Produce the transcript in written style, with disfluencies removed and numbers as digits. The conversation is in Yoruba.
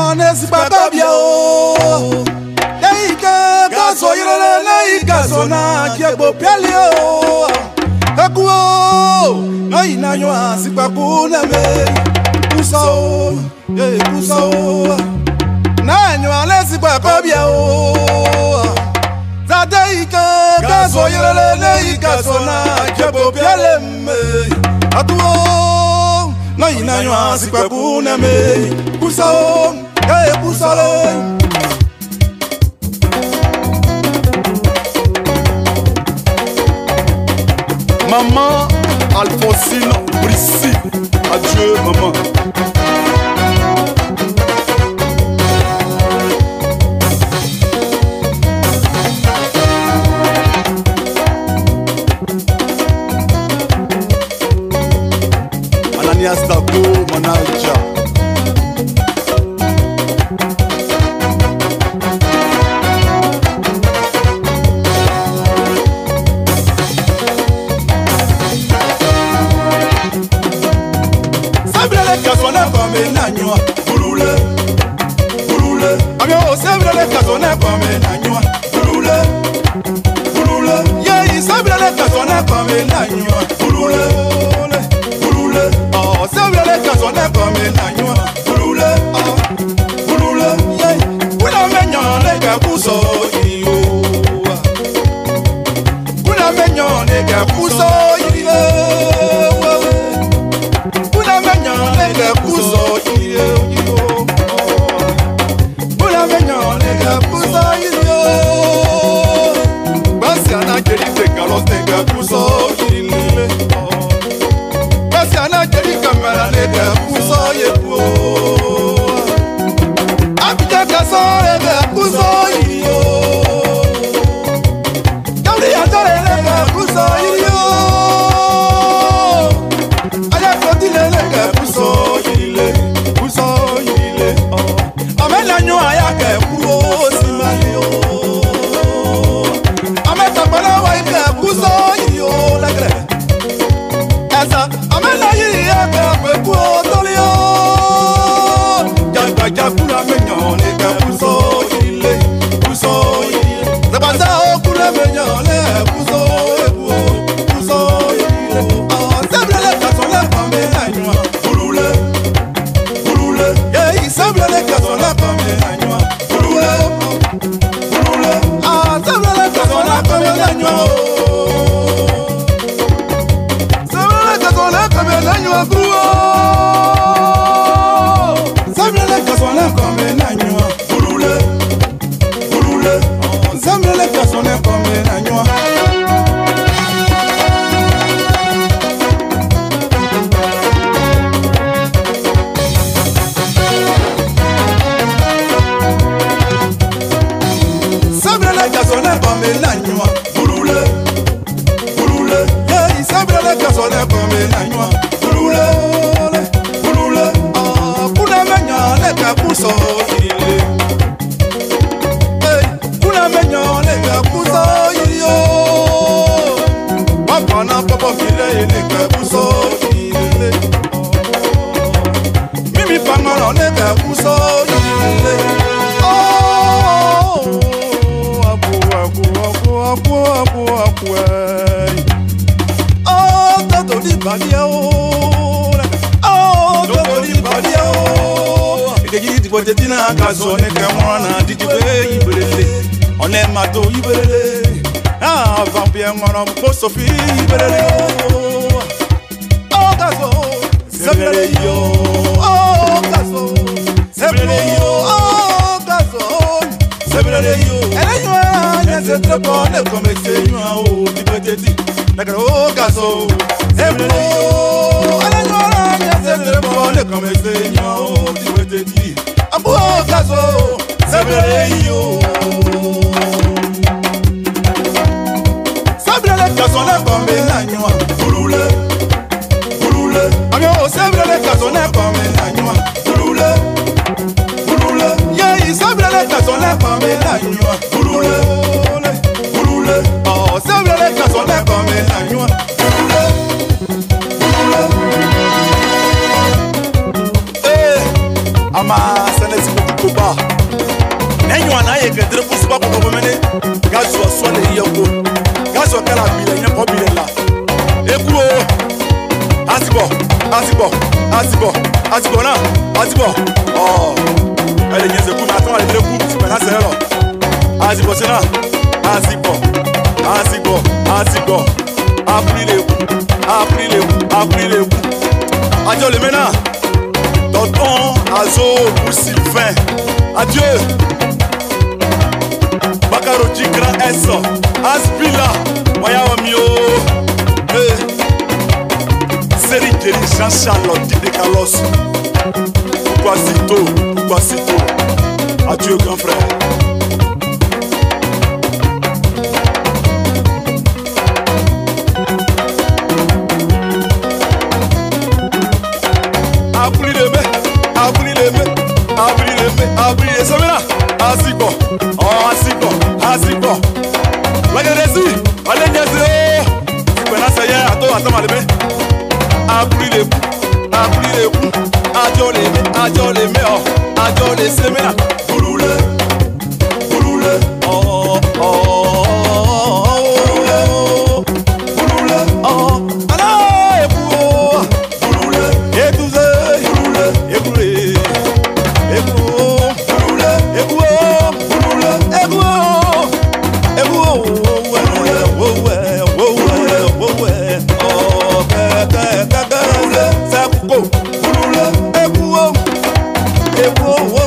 nesi babia o. Neika gaso yele neika sona kiebo piali o. Ekuo no inanyo asipaku na me. Kusao kusao. Nanyo nesi babia o. Zadeika gaso yele neika sona kiebo piali me. Atuo no inanyo asipaku na me. Kusao kusao. Maman Alphonsine Brissy, adieu maman. Ananias Dago, Manaja. Nanywa bulule bulule amyo sebrele kazone kome nanywa bulule bulule ye sebrele kazone kome nanywa bulule bulule oh sebrele kazone kome nanywa bulule oh bulule ye kuna menyo lega kuso iyo kuna menyo lega kuso iyo kuna menyo lega kuso Sophie Berele oh gazo Sebrele yo oh gazo Sebrele yo oh gazo Sebrele yo Elenyo anya se trepo ne komese nwa o dipeteti Nagaro oh gazo Sebrele yo Elenyo anya se trepo ne komese nwa o dipeteti Abu oh gazo Sebrele yo Kazone kome nanywa bulule bulule amyo sebrele kazone kome nanywa bulule bulule ye sebrele kazone kome nanywa bulule bulule oh sebrele kazone kome nanywa bulule bulule ama senesi Koba. Nenyo anaye kedre fusiba ko komene. Gazo so le yoko. Gazo kala bile nya ko bile la. Ekuo. Asibo na. Oh. Elle est niaise pour attendre les coups, c'est pas ça là. Asibo c'est là. Asibo. Appris les coups. Adieu les mena. Tonton Azo pour Sylvain. Adieu. Bakaroti grand S. Aspila. Waya omio. Série Kelly Jean-Charlotte de Carlos. Pourquoi si tôt? Adieu grand frère. Abri les semena. Asibo. La Grécie. Allez niaise. Tu connais ça hier. Attends malébé. Abri les coups. Adieu les semena. Bouloule. Oh. Bouloule. Oh. Allez, bouloule. Et tout ça. Bouloule. Oh,